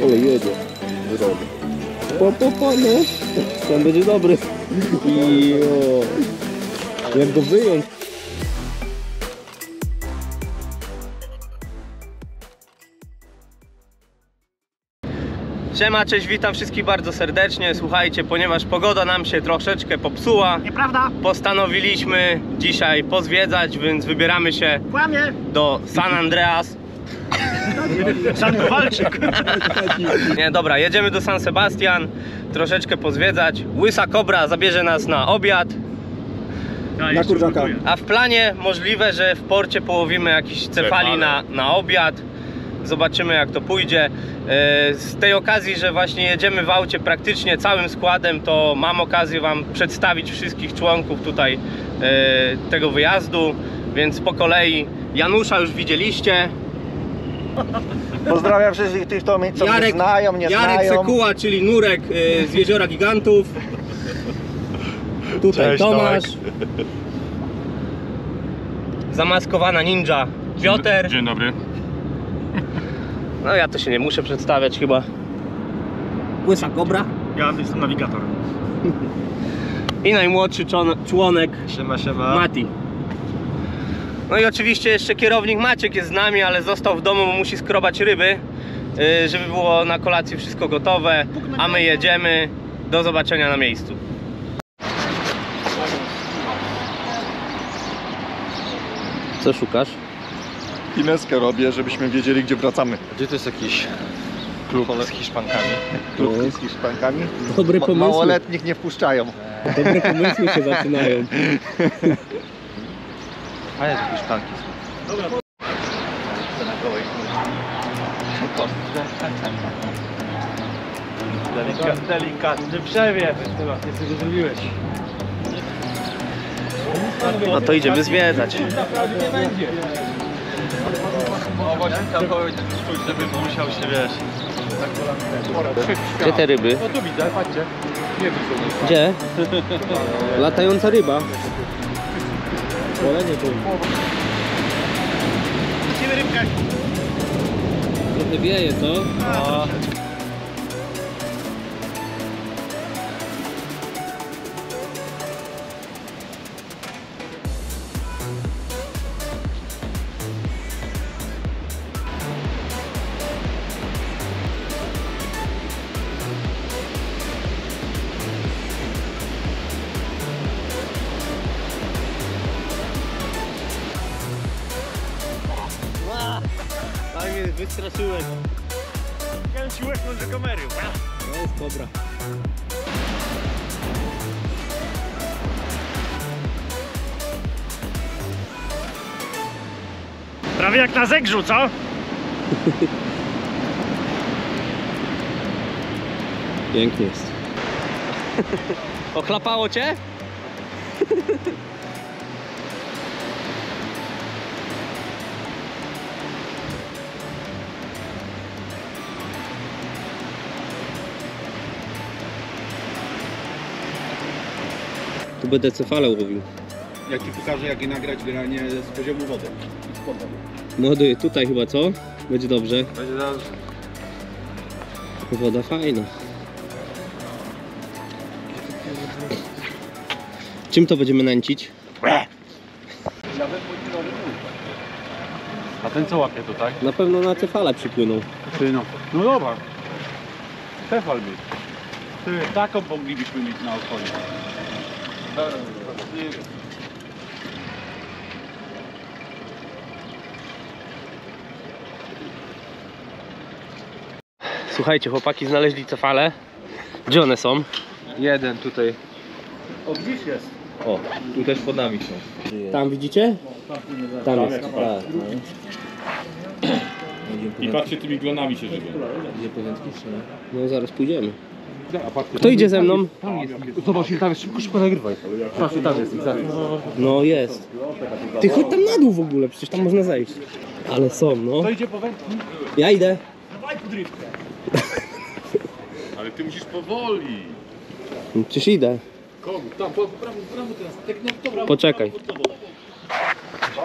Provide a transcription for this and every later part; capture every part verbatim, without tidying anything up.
Ale jedzie. Po, po, po, no. Ten będzie dobry. Jo. Jak go wyjąć? Siema, cześć, witam wszystkich bardzo serdecznie. Słuchajcie, ponieważ pogoda nam się troszeczkę popsuła, nieprawda, postanowiliśmy dzisiaj pozwiedzać, więc wybieramy się kłamie do San Andreas. San Kowalczyk. Nie, dobra, jedziemy do San Sebastian, troszeczkę pozwiedzać. Łysa Kobra zabierze nas na obiad. No, na kurczaka. A w planie możliwe, że w porcie połowimy jakiś cefali na, na obiad. Zobaczymy, jak to pójdzie. Z tej okazji, że właśnie jedziemy w aucie praktycznie całym składem, to mam okazję wam przedstawić wszystkich członków tutaj tego wyjazdu. Więc po kolei Janusza już widzieliście. Pozdrawiam wszystkich tych, co mnie, co mnie znają, nie Jarek znają. Sekuła, czyli Nurek z Jeziora Gigantów. Tutaj Cześć, Tomasz. Tomek. Zamaskowana ninja Piotr. Dzień dobry. No ja to się nie muszę przedstawiać chyba. Łysa Kobra. Ja jestem nawigator. I najmłodszy członek Siema, siema. Mati. No i oczywiście jeszcze kierownik Maciek jest z nami, ale został w domu, bo musi skrobać ryby, żeby było na kolację wszystko gotowe. A my jedziemy. Do zobaczenia na miejscu. Co szukasz? Pineskę robię, żebyśmy wiedzieli, gdzie wracamy. Gdzie to jest jakiś klub z Hiszpankami? Klubki z Hiszpankami. Dobre Ma pomysły. małoletnich nie wpuszczają. Dobre pomysły się zaczynają. A jest Hiszpanki są. Dobra. Delika, delikatny przewiew. Ty sobie zrobiłeś. No to idziemy zwiedzać. No właśnie tam powiedzieć, żeby musiał się, wiesz. Gdzie te ryby? No tu widzę, patrzcie. Nie widzę. Gdzie? Latająca ryba. Wolenie tu. Widzimy rybkę. Trochę wieje, co? No. Tak mnie wystraszyłeś. Chciałem ci łeknąć do kamery. To jest Kobra. Prawie jak na zegrzu, co? Pięknie jest. Ochlapało cię? Tu będę cefalę łowił. Ja ci pokażę, jak je nagrać granie z poziomu wody. Młody, tutaj chyba, co? Będzie dobrze. Będzie dobrze. Woda fajna. Czym to będziemy nęcić? A ten co łapie tutaj? Na pewno na cefale przypłyną. Ty no. No dobra. Tefal mieć. Ty, taką moglibyśmy mieć na okonie. Słuchajcie, chłopaki znaleźli cefale. Gdzie one są? Jeden tutaj. O, gdzieś jest. O, tu też pod nami są. Tam widzicie? Tam jest. Tak. I patrzcie, tymi glonami się żywią. Gdzie powędki czy nie? No zaraz pójdziemy. Kto idzie ze mną? Zobacz, tam jest, szybko, szybko nagrywaj. Patrz, tam jest, No jest. Ty chodź tam na dół w ogóle, przecież tam można zejść. Ale są, no. To idzie po wędki. Ja idę. Dawaj podrywkę. Ale ty musisz powoli. Przecież idę. Kogu, tam, po prawo, prawo teraz. Tak, no, dobra. Poczekaj.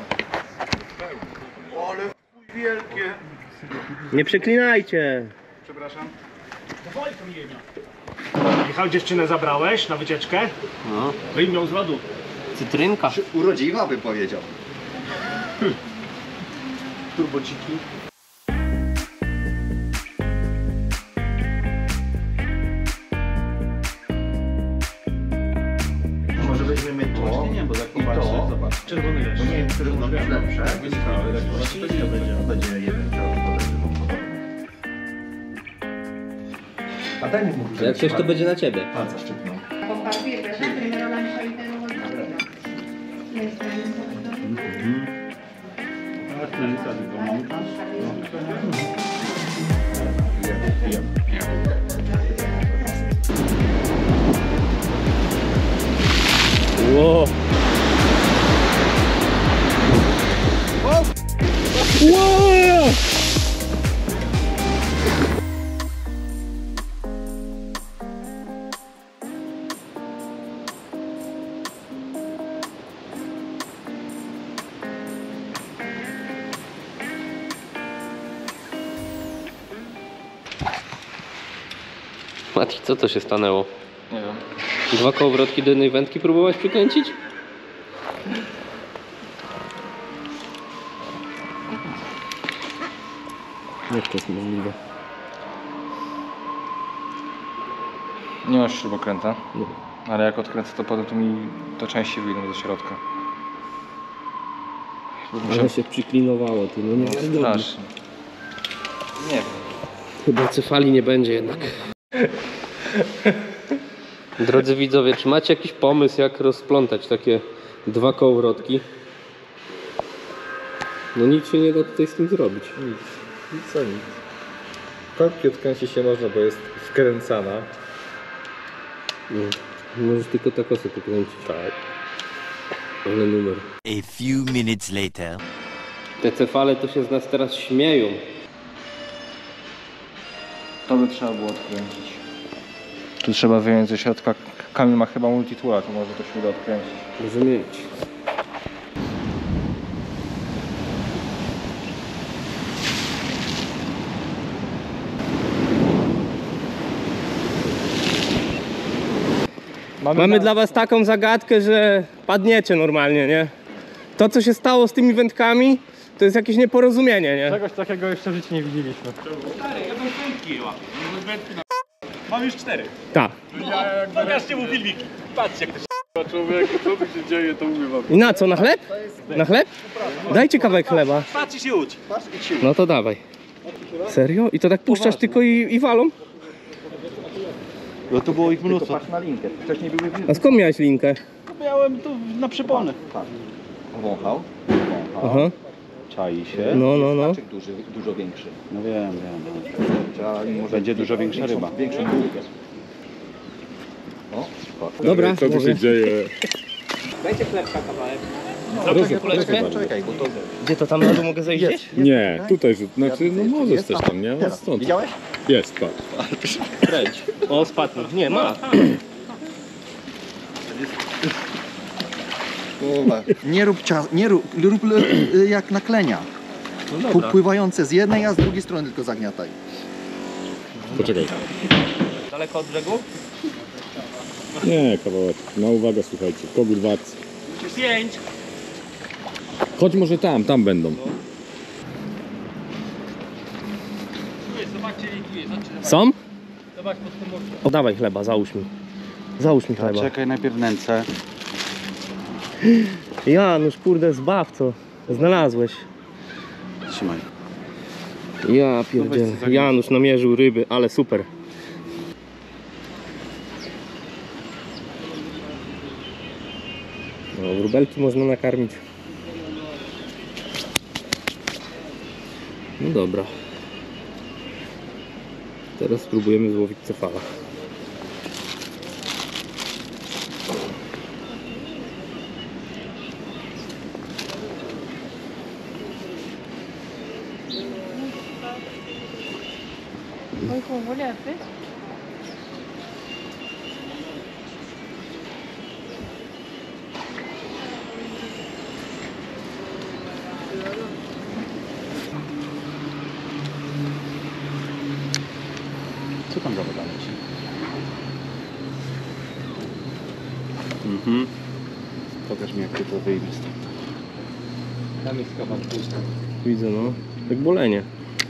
Ale wielkie. Nie przeklinajcie. przepraszam. Michał, dziewczynę zabrałeś na wycieczkę? No. Wyjmij ją z lodu. Cytrynka. Urodziwa bym powiedział. Turbociki. Może weźmiemy to. Właśnie nie, bo tak popatrzę, zobacz. Czerwony lesz. Nie wiem, który no, jest lepsze. Ale tak właśnie to będzie, będzie jeden ciało, to będzie wątpliwe. A daj mi mówić. Jak coś to będzie na ciebie. Palca szczypną. Compartir, ¿verdad? Primero la misolita y luego el café. Y extraen un poquito. Wow. Wow. Mati, co to się stanęło? Nie wiem. Dwa kołowrotki do jednej wędki próbować przykręcić? Jak to jest możliwe? Nie masz śrubokręta, Nie. ale jak odkręcę to potem to mi to częściej wyjdą do środka. Ale się przyklinowało, ty, no nie wiadomo. Strasznie. Nie wiem. Chyba cefali nie będzie jednak. Drodzy widzowie, czy macie jakiś pomysł, jak rozplątać takie dwa kołowrotki? No nic się nie da tutaj z tym zrobić. Nic, nic o nic. Korki odkręci się można, bo jest wkręcana. No, możesz tylko tak osę pokręcić. Tak. Ale numer. A few minutes later. Te cefale to się z nas teraz śmieją. To by trzeba było odkręcić. Tu trzeba wyjąć ze środka. Kamil ma chyba multitool, to może to się uda odkręcić. Może mieć. Mamy, Mamy na- dla was taką zagadkę, że padniecie normalnie, nie? To, co się stało z tymi wędkami, to jest jakieś nieporozumienie, nie? Czegoś takiego jeszcze w życiu nie widzieliśmy. Mam już cztery. Tak. Pokażcie mu filmiki. Patrzcie jak to Człowiek, co tu się dzieje, to mówię wam. I na co? Na chleb? Na chleb? Dajcie kawałek chleba. Patrz i się ucz. No to dawaj. Serio? I to tak puszczasz tylko i, i walą? No to było ich mnóstwo. Patrz na linkę. Wcześniej były w A skąd miałeś linkę? Miałem tu na przypony. Wąchał. Aha. Czai się. No, no, no. Znaczek duży, dużo większy. No wiem, wiem. Trzeba, może Będzie dużo większa większą, ryba. Większą bułkę. O, o. Dobra, Co tu może. się dzieje? Dajcie chlebka kawałek. Proszę, kuleczkę? Czekaj, bo to... Gdzie to tam na dół mogę zejść gdzieś? Nie, tutaj rzut. Znaczy, no możesz Jest też tam. tam, nie? Teraz. Stąd. Widziałeś? Jest, patrz. Kręć. O, spadł. Nie, ma. Nie rób, cia... nie rób, rób y, jak naklenia. No dobra. Pływające z jednej, a z drugiej strony tylko zagniataj. Poczekaj. Daleko od brzegu? Nie, kawałek. Na uwagę, słuchajcie. Kogut warcy. Pięć. Chodź może tam, tam będą. Są? O, dawaj chleba, załóż mi. Załóż mi chleba. Czekaj, najpierw nęcę. Janusz, kurde, zbaw co znalazłeś. Trzymaj. Ja pierdzielę. Janusz namierzył ryby, ale super. No, wróbelki można nakarmić. No dobra. Teraz spróbujemy złowić cefala. Ой, кого ляпы? Co tam za woda leci? Mhm. Pokaż mi, jak ty to wyjmiesz. Tam jest kawał pusta. Widzę, no. Jak bolenie.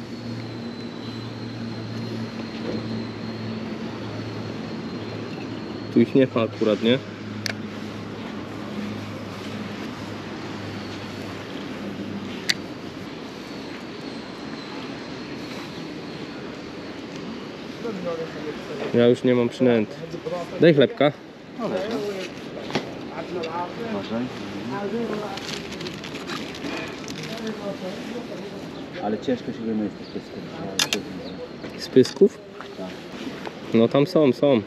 Tu ich nie ma akurat, nie? Ja już nie mam przynęty. Daj chlebka. Uważaj. Ale ciężko się wyjmuje z tych pysków. Z pysków? No tam są, są.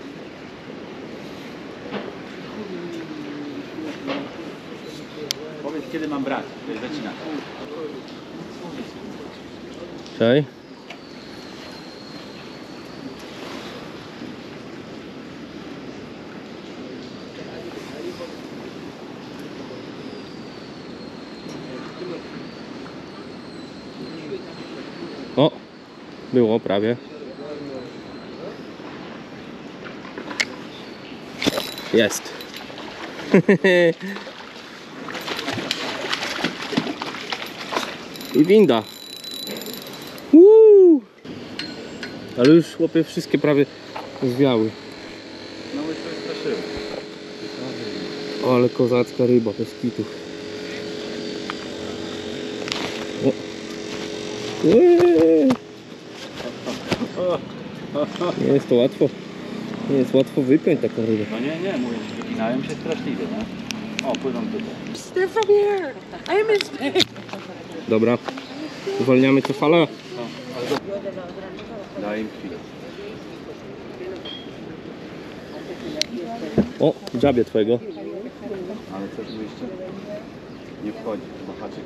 Powiedz, kiedy mam brać, to jest zacinać. Czekaj. O! Było prawie. Jest. I winda. Uuu. Ale już chłopie wszystkie prawie zwiały. No już to straszyło. O, ale kozacka ryba, bez kitów. O. Eee. Nie jest to łatwo. Nie jest łatwo wypiąć taką rybę. No nie, nie, mówię, że wypinałem się straszliwie, nie? O, płyną tutaj. Dobra. Uwalniamy co fala. Daj im chwilę. O, dziabie twojego. Ale co tu jeszcze? Nie wchodzi, chyba haczyk.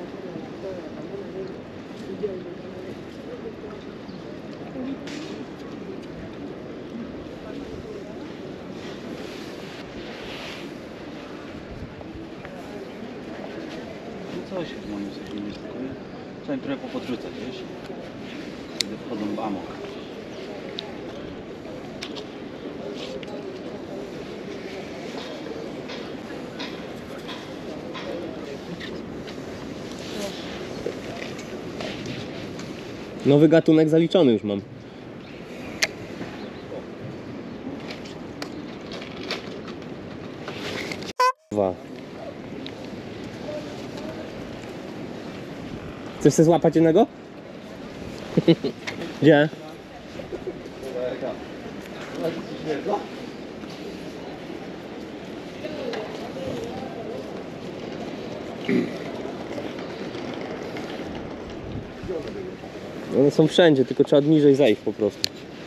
No co się w moim sobie nie spokojnie? Trzeba im trochę popodrzucać, wiesz? Wtedy wchodzą w amok. Nowy gatunek zaliczony już mam. Dwa. Chcesz sobie złapać jednego? Gdzie? One są wszędzie, tylko trzeba niżej zejść po prostu.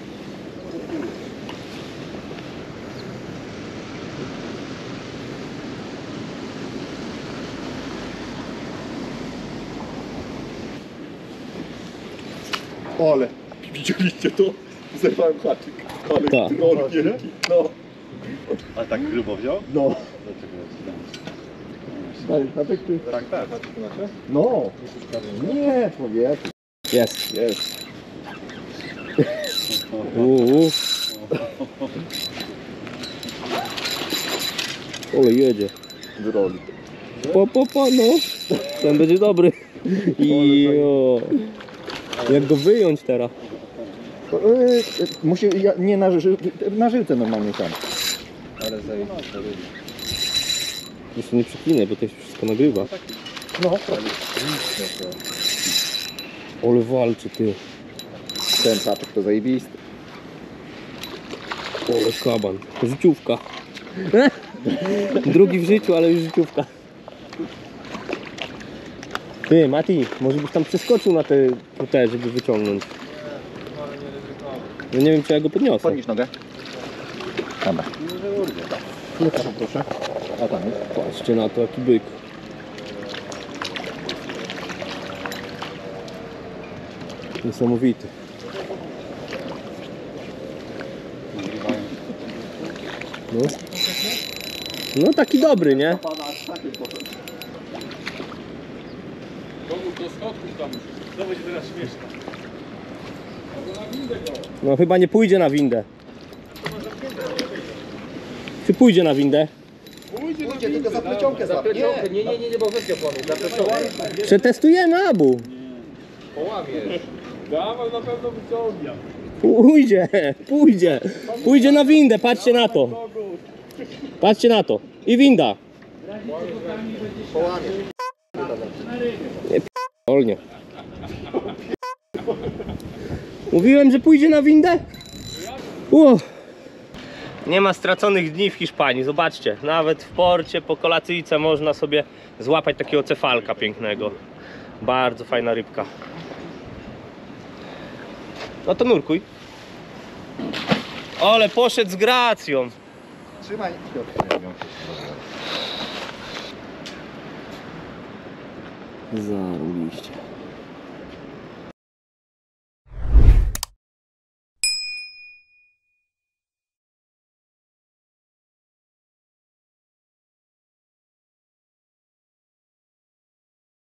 Ale, widzieliście to? Zerwałem haczyk. Ale Tak. troll wielki. No. A tak grubo wziął? No. Dlaczego Daj, haczyk ty? Tak, tak, haczyk macie? No. Nie, człowieku. Jest. Jest. Uuu. Ale jedzie. Drogi. Po, po, po, no. Ten będzie dobry. Jo. Jak go wyjąć teraz? Yy, musi, ja, nie na, ży, na żyłce normalnie tam. Ale zajebiście. Jeszcze nie przeklinę, bo to się wszystko nagrywa. No, Ale walczy ty. ten haczyk to zajebisty. Ale kaban. Życiówka. Drugi w życiu, ale już życiówka. Ty, Mati, może byś tam przeskoczył na te, te żeby wyciągnąć. No nie wiem, czy ja go podniosę. Podnieś nogę. Dobra. Chwilkę proszę. A tam jest. Patrzcie na to, jaki byk. Niesamowity. No. No taki dobry, nie? Komu do schodków tam już. To będzie teraz śmieszne. No chyba nie pójdzie na windę. Czy pójdzie na windę? Pójdzie, tylko za plecionkę złap. Nie, nie, nie, nie, bo wędkę połamie. Za plecionkę. Przetestujemy Abu. Połamiesz. Dawaj, na pewno wyciągnie. Pójdzie, pójdzie. Pójdzie na windę, patrzcie na to. Patrzcie na to. I winda. Połamiesz. Wolnie. Mówiłem, że pójdzie na windę? Uch. Nie ma straconych dni w Hiszpanii, zobaczcie. Nawet w porcie po kolacyjce można sobie złapać takiego cefalka pięknego. Bardzo fajna rybka. No to nurkuj. Ale poszedł z gracją. Trzymaj. Zarobiliście.